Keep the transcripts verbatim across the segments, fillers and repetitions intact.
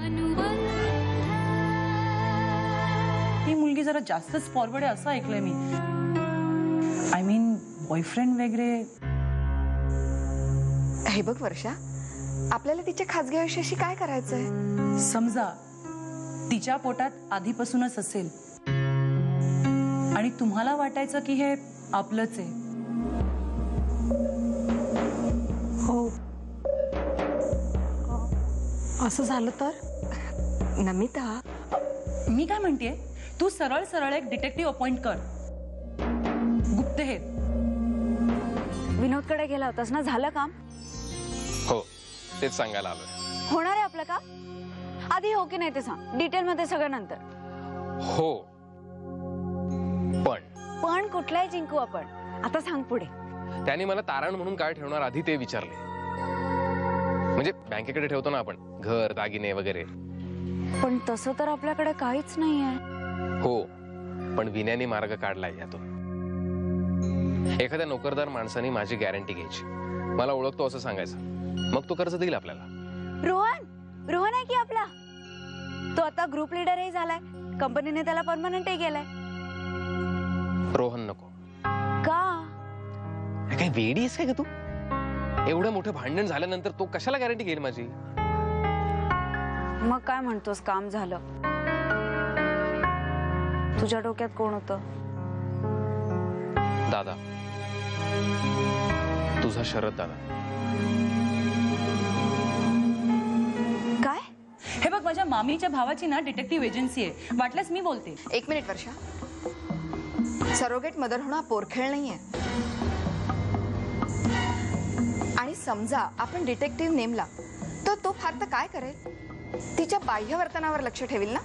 ही मुलगी जरा जास्तच फॉरवर्ड आहे असं ऐकलंय मी. आय मीन बॉयफ्रेंड वगैरे. हे बघ वर्षा, आपल्याला तिच्या खासगी आयुष्याशी काय करायचंय? समजा तिच्या पोटात आधीपासूनच असेल आणि तुम्हाला वाटायचं की हे आपलंच आहे. हो, असं झालं तर? नमिता, मी काय म्हणतेय, तू सरळ सरळ एक डिटेक्टिव्ह अपॉइंट कर. गुप्तहेर. विनोदकडे गेला होतास ना, झालं काम? हो, तेच सांगायला आलोय. होणार आहे आपलं काम? आधी हो की नाही ते सांग, डिटेल मध्ये सगळं नंतर. हो, पण पण कुठलाही जिंकू आपण. आता सांग पुढे. त्यांनी मला तारण म्हणून काय ठेवणार आधी ते विचारले. म्हणजे बँकेकडे ठेवतो ना आपण घर, दागिने वगैरे. पण तसं तर आपल्याकडे काहीच नाहीये. हो, पण विनयाने मार्ग काढलाय यातून. एखाद्या नोकरदार माणसाने माझी गॅरंटी घ्यायची, मला ओळखतो असं सांगायचं, मग तो कर्ज देईल आपल्याला. रोहन, रोहन आहे की आपला? तो आता ग्रुप लीडरही झालाय, कंपनीने त्याला परमनंटही केलंय. रोहन नको. का? काय वेडी आहेस काय का तू? एवढं मोठं भांडण झाल्यानंतर तो कशाला गॅरंटी घेईल माझी? मग काय म्हणतोस, काम झालं? तुझ्या डोक्यात कोण होतं? दादा, तुझा शरद दादा. काय? हे बघ, माझ्या मामीच्या भावाची ना डिटेक्टिव्ह एजन्सी आहे. वाटल्यास मी बोलते. एक मिनिट वर्षा, सरोगेट मदर होणं पोरखेळ नाहीये. आणि समजा आपण डिटेक्टिव्ह नेमला तर तो फार तर काय करेल? तिच्या बाह्य वर्तनावर लक्ष ठेवील ना,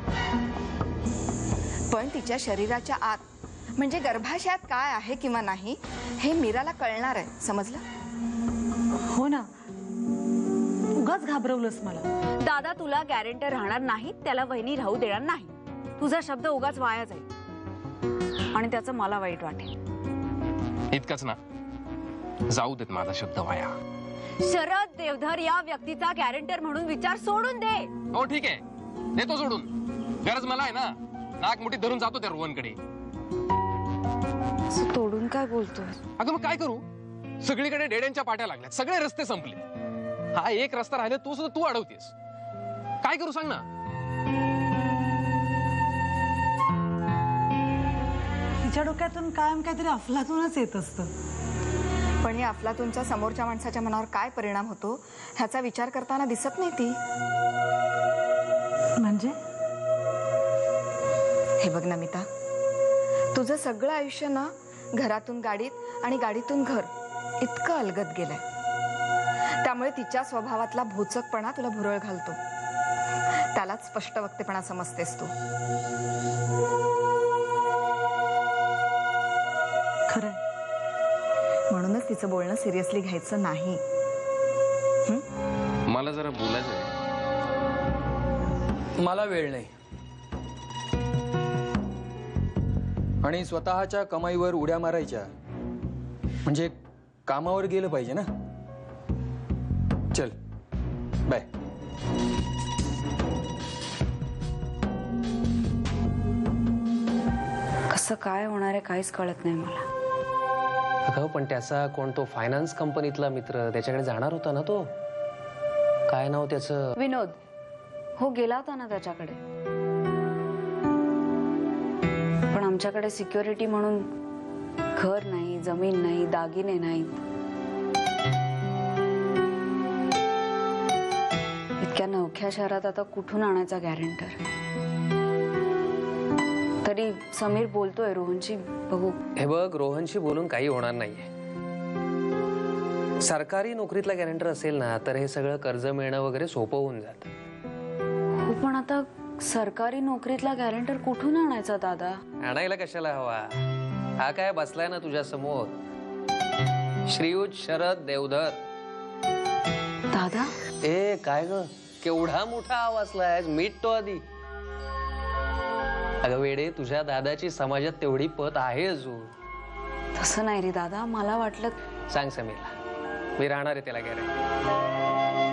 पण तिच्या शरीराच्या आत म्हणजे गर्भाशयात काय आहे किंवा नाही हे मीराला कळणार आहे. समजलं? हो ना, उगाच घाबरवलंस मला. दादा तुला गॅरंटर राहणार नाही, त्याला वहिनी राहू देणार नाही. तुझा शब्द उगाच वाया जाईल आणि त्याचं मला वाईट वाटेल. इतकंच ना, जाऊ देत माझा शब्द वाया. शरद देवधर या व्यक्तीचा गॅरंटर म्हणून विचार सोडून दे. हो ठीक आहे, देतो सोडून. गरज मला आहे ना, नाक मुठीत धरून जातो त्या रोहनकडे. तोडून काय बोलतोय? अगं मग काय करू? सगळीकडे डेड्यांच्या पाट्या लागल्यात, सगळे रस्ते संपले. हा एक रस्ता राहिला, तू सुद्धा तू अडवतेस. काय करू सांग ना? तिच्या डोक्यातून कायम काहीतरी अफलातूनच येत असतं. पण या अफलातूनचा समोरच्या माणसाच्या मनावर काय परिणाम होतो ह्याचा विचार करताना दिसत नाही ती. म्हणजे? हे बघ नमिता, तुझं सगळं आयुष्य ना घरातून गाडीत आणि गाडीतून घर इतकं अलगद गेलंय. त्यामुळे तिच्या स्वभावातला भोचकपणा तुला भुरळ घालतो. त्यालाच स्पष्ट वक्तेपणा समजतेस तू. खरंय. म्हणूनच तिचं बोलणं सिरियसली घ्यायचं नाही. मला जरा बोलायचंय. मला वेळ नाही आणि स्वतःच्या कमाईवर उड्या मारायच्या म्हणजे कामावर गेलं पाहिजे ना. चल बाय. कसं काय होणार आहे काहीच कळत नाही मला. अगं पण त्याचा कोण तो फायनान्स कंपनीतला मित्र त्याच्याकडे जाणार होता ना, तो काय नाव त्याचं? विनोद. हो, गेला होता ना त्याच्याकडे. पण आमच्याकडे सिक्युरिटी म्हणून घर नाही, जमीन नाही, दागिने नाहीत. इतक्या नवख्या शहरात आता कुठून आणायचा गॅरंटर? तरी समीर बोलतोय रोहनशी बघू. हे बघ, रोहनशी बोलून काही होणार नाहीये. सरकारी नोकरीतला गॅरंटर असेल ना तर हे सगळं कर्ज मिळणं वगैरे सोपं होऊन जात. हो, पण आता सरकारी नोकरीतला गॅरंटर कुठून आणायचा दादा? आणायला कशाला हवा? हा काय बसलाय ना तुझ्या समोर, श्रीयुत शरद देवधर. दादा? ए काय ग, केवढा मोठा आवाजलाय, मीट तो आधी. अगं वेडे, तुझ्या दादाची समाजात तेवढी पत आहे अजून. तसं नाही रे दादा, मला वाटलं. सांग समीरला, मी राहणार आहे त्याला गॅरंटी.